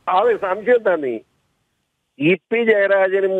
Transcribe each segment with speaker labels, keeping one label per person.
Speaker 1: അത് സംശയം തന്നെ ഇ.പി. ജയരാജനും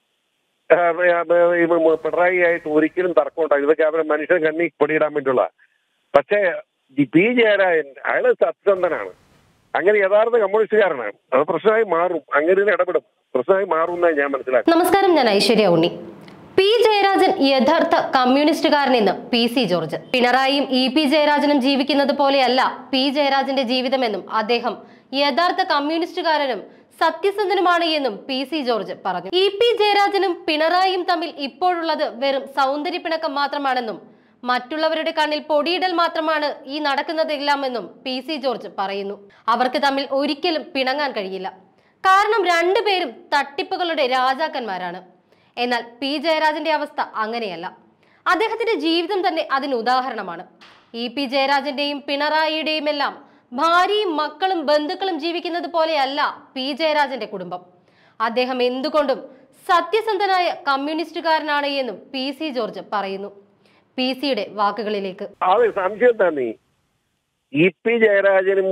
Speaker 1: പിണറായി ആയിട്ട് ഒരിക്കലും തർക്കം ഉണ്ടാകും. ഇതൊക്കെ അവരെ മനുഷ്യൻ കണ്ണി പൊടിയിടാൻ വേണ്ടിയുള്ള. പക്ഷേ പി ജയരാജൻ അയാള് സത്യസന്ധനാണ്. അങ്ങനെ യഥാർത്ഥ കമ്മ്യൂണിസ്റ്റുകാരനാണ്. അത് പ്രശ്നമായി മാറും. അങ്ങനെ ഇടപെടും, പ്രശ്നമായി മാറും എന്നാണ് ഞാൻ മനസ്സിലാക്കുന്നത്.
Speaker 2: നമസ്കാരം, ഞാൻ ഐശ്വര്യ ഉണ്ണി. പി ജയരാജൻ യഥാർത്ഥ കമ്മ്യൂണിസ്റ്റുകാരനെന്ന് പി സി ജോർജ്. പിണറായിയും ഇ.പി. ജയരാജനും ജീവിക്കുന്നത് പോലെയല്ല പി ജയരാജന്റെ ജീവിതമെന്നും അദ്ദേഹം യഥാർത്ഥ കമ്മ്യൂണിസ്റ്റുകാരനും സത്യസന്ധനുമാണ് എന്നും പി സി ജോർജ് പറഞ്ഞു. ഇ.പി. ജയരാജനും പിണറായിയും തമ്മിൽ ഇപ്പോഴുള്ളത് വെറും സൗന്ദര്യപ്പിണക്കം മാത്രമാണെന്നും മറ്റുള്ളവരുടെ കണ്ണിൽ പൊടിയിടൽ മാത്രമാണ് ഈ നടക്കുന്നതെല്ലാമെന്നും പി സി ജോർജ് പറയുന്നു. അവർക്ക് തമ്മിൽ ഒരിക്കലും പിണങ്ങാൻ കഴിയില്ല. കാരണം രണ്ടുപേരും തട്ടിപ്പുകളുടെ രാജാക്കന്മാരാണ്. എന്നാൽ പി ജയരാജന്റെ അവസ്ഥ അങ്ങനെയല്ല. അദ്ദേഹത്തിന്റെ ജീവിതം തന്നെ അതിന് ഉദാഹരണമാണ്. ഇ.പി. ജയരാജന്റെയും പിണറായിയുടെയും എല്ലാം ഭാര്യയും മക്കളും ബന്ധുക്കളും ജീവിക്കുന്നത് പോലെയല്ല പി ജയരാജന്റെ കുടുംബം. അദ്ദേഹം എന്തുകൊണ്ടും സത്യസന്ധനായ കമ്മ്യൂണിസ്റ്റുകാരനാണ് എന്നും പി സി ജോർജ് പറയുന്നു. പി സിയുടെ വാക്കുകളിലേക്ക്.
Speaker 1: അത് സംശയം തന്നെ ഇ.പി. ജയരാജനും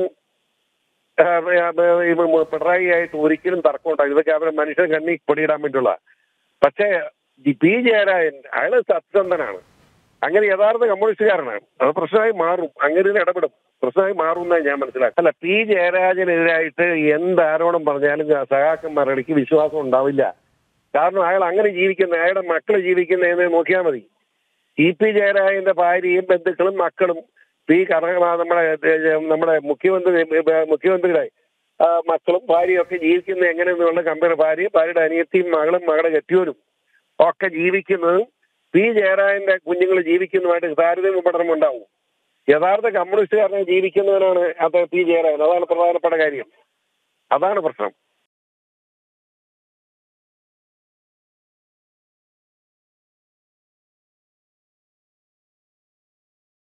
Speaker 1: പിണറായി ആയിട്ട് ഒരിക്കലും തർക്കം ഉണ്ടാകും. ഇതൊക്കെ അവരെ മനുഷ്യൻ കണ്ണി പൊടിയിടാൻ വേണ്ടിയുള്ള. പക്ഷേ പി ജയരാജൻ അയാള് സത്യസന്ധനാണ്. അങ്ങനെ യഥാർത്ഥ കമ്മ്യൂണിസ്റ്റുകാരനാണ്. അത് പ്രശ്നമായി മാറും. അങ്ങനെ ഇടപെടും, പ്രശ്നമായി മാറും എന്നാണ് ഞാൻ മനസ്സിലാക്കുന്നത്. അല്ല, പി ജയരാജനെതിരായിട്ട് എന്ത് ആരോപണം പറഞ്ഞാലും സഹാക്കന്മാരുടെ ഇടയ്ക്ക് വിശ്വാസം ഉണ്ടാവില്ല. കാരണം അയാൾ അങ്ങനെ ജീവിക്കുന്ന, അയാളുടെ മക്കള് ജീവിക്കുന്നതെന്ന് നോക്കിയാൽ മതി. ഇ.പി. ജയരാജന്റെ ഭാര്യയും ബന്ധുക്കളും മക്കളും നമ്മുടെ മുഖ്യമന്ത്രിയുടെ മക്കളും ഭാര്യയും ഒക്കെ ജീവിക്കുന്നത് എങ്ങനെയെന്നുള്ള ഭാര്യയുടെ അനിയത്തിയും മകളും മകളുടെ കെട്ടിയോരും ഒക്കെ ജീവിക്കുന്നതും പി ജയരാജന്റെ കുഞ്ഞുങ്ങൾ ജീവിക്കുന്നതുമായിട്ട് താരതമ്യ പഠനം ഉണ്ടാവും. യഥാർത്ഥ കമ്മ്യൂണിസ്റ്റുകാരനെ ജീവിക്കുന്നവനാണ് അത് പി ജയരാജൻ. അതാണ് പ്രധാനപ്പെട്ട കാര്യം. അതാണ് പ്രശ്നം.